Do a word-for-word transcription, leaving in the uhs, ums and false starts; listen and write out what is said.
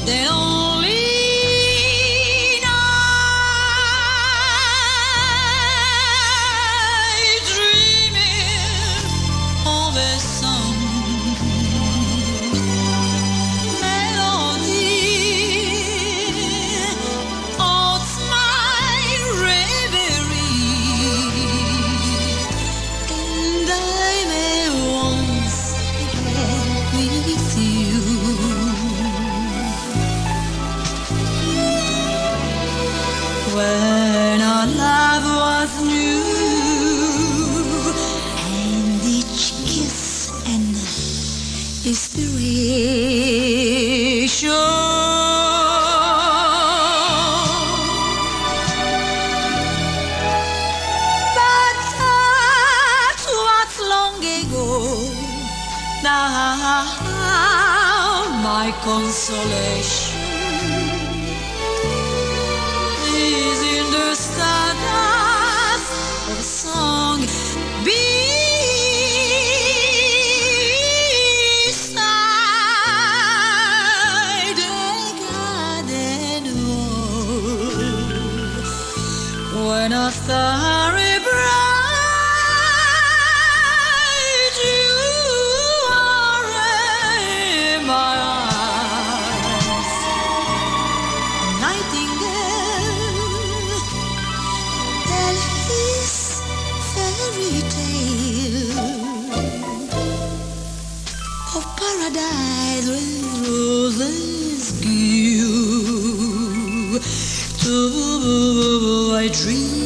the only night dreaming of a song, melody of my reverie, and I may once again with you. When our love was new, and each kiss an inspiration, but that was long ago. Now my consolation is in the stardust of song beside the garden wall. When a starry bright you are in my arms, nightingale, tell his fairy tale of paradise with roses grew. To I dream